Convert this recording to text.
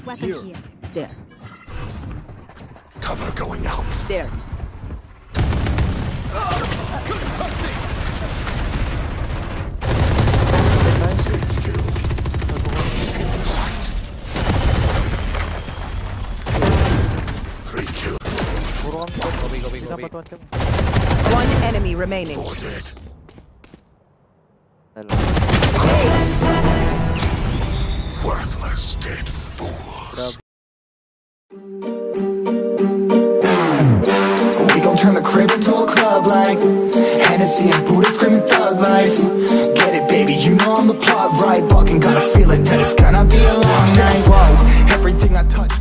Weapon here. There. Cover going out. There. Stay in sight. 3 kills. One enemy remaining. 4 dead. Worthless dead fools. We gon' turn the crib into a club like Hennessy and Buddha screaming thug life. Get it, baby, you know I'm the plug, right? Fucking got a feeling that it's gonna be a long night. Whoa, everything I touch